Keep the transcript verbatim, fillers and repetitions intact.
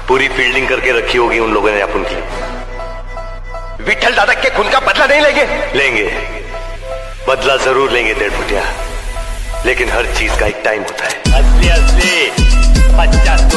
पूरी फील्डिंग करके रखी होगी उन लोगों ने अपन की। विठल दादा के खून का बदला नहीं लेंगे? लेंगे, बदला जरूर लेंगे डेढ़ फुटिया, लेकिन हर चीज का एक टाइम होता है। असली असली पचास